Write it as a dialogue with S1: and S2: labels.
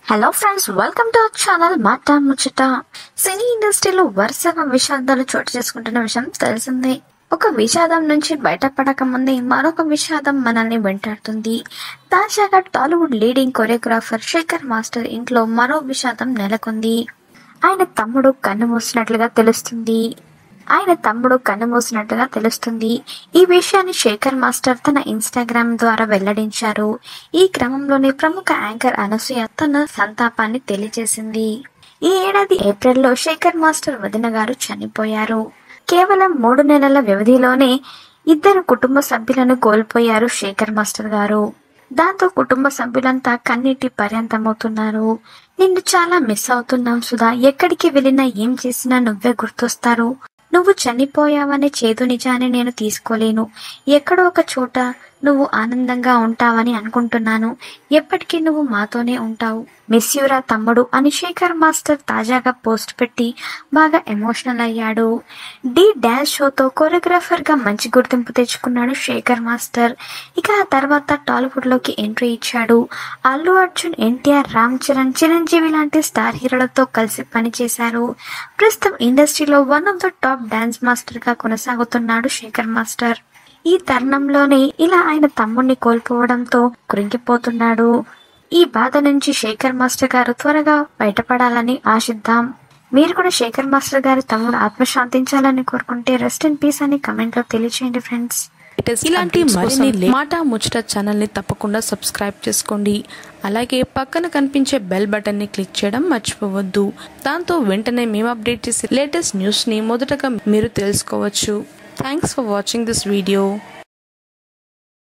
S1: Hello friends, welcome to our channel మాట ముచ్చట. సినీ ఇండస్ట్రీలో వరుసగా విషాదాలు చోటు చేసుకుంటున్న విషయం తెలిసిందే. ఒక విషాదం నుంచి బయటపడక ముందే మరొక విషాదం మనల్ని వెంటాడుతుంది. తాజాగా Tollywood leading choreographer Shekhar master ఇంట్లో మరో విషాదం నెలకొంది. ఆయన తమ్ముడు కన్నుమూసినట్లుగా తెలుస్తుంది. ఈ విషయాన్ని శేఖర్ మాస్టర్ తన ఇన్స్టాగ్రామ్ ద్వారా వెల్లడించారు. ఈ క్రమంలోనే ప్రముఖ యాంకర్ అనసూయ తన సంతాపాన్ని తెలియజేసింది. ఈ ఏడాది ఏప్రిల్లో శేఖర్ మాస్టర్ వదిన గారు చనిపోయారు. కేవలం 3 నెలల వ్యవధిలోనే 2 కుటుంబ సభ్యులను కోల్పోయారు శేఖర్ మాస్టర్ గారు. దాంతో కుటుంబ సభ్యులంతా కన్నీటి పర్యంతమవుతున్నారు. నిన్ను చాలా మిస్ అవుతున్నాం సుధా, ఎక్కడికి వెళ్ళినా ఏం చేసినా నువ్వే గుర్తొస్తారు. నువ్వు చనిపోయావనే చేదు నిజాన్ని నేను తీసుకోలేను. ఎక్కడో ఒక చోట నువ్వు ఆనందంగా ఉంటావని అనుకుంటున్నాను. ఎప్పటికీ నువ్వు మాతోనే ఉంటావు. మిస్ యూరా తమ్ముడు అని శేఖర్ మాస్టర్ తాజాగా పోస్ట్ పెట్టి బాగా ఎమోషనల్ అయ్యాడు. డి డాన్స్ షోతో కొరియోగ్రాఫర్ గా మంచి గుర్తింపు తెచ్చుకున్నాడు శేఖర్ మాస్టర్. ఇక ఆ తర్వాత టాలీవుడ్ లోకి ఎంట్రీ ఇచ్చాడు. అల్లు అర్జున్, ఎన్టీఆర్, రామ్ చరణ్, చిరంజీవి లాంటి స్టార్ హీరోలతో కలిసి పనిచేశారు. ప్రస్తుతం ఇండస్ట్రీలో one of the top dance master గా కొనసాగుతున్నాడు శేఖర్ మాస్టర్. ఈ తరుణంలోనే ఇలా ఆయన తమ్ముడిని కోల్పోవడంతో కృంగిపోతున్నాడు. ఈ బాధ నుంచి శేఖర్ మాస్టర్ గారు త్వరగా బయటపడాలని ఆశిద్దాం. మీరు కూడా శేఖర్ మాస్టర్ గారి తమ్ముడు ఆత్మశాంతించాలని కోరుకుంటే రెస్ట్ ఇన్ పీస్ అని కమెంట్ లో తెలియచేయండి ఫ్రెండ్స్.
S2: ఇలాంటి మరిన్ని మాట ముచ్చట ఛానల్ ని తప్పకుండా సబ్స్క్రైబ్ చేసుకోండి. అలాగే పక్కన కనిపించే బెల్ బటన్ ని క్లిక్ చేయడం మర్చిపోవద్దు. దాంతో వెంటనే మేము అప్డేట్ చేసే లేటెస్ట్ న్యూస్ ని మొదటగా మీరు తెలుసుకోవచ్చు. Thanks for watching this video.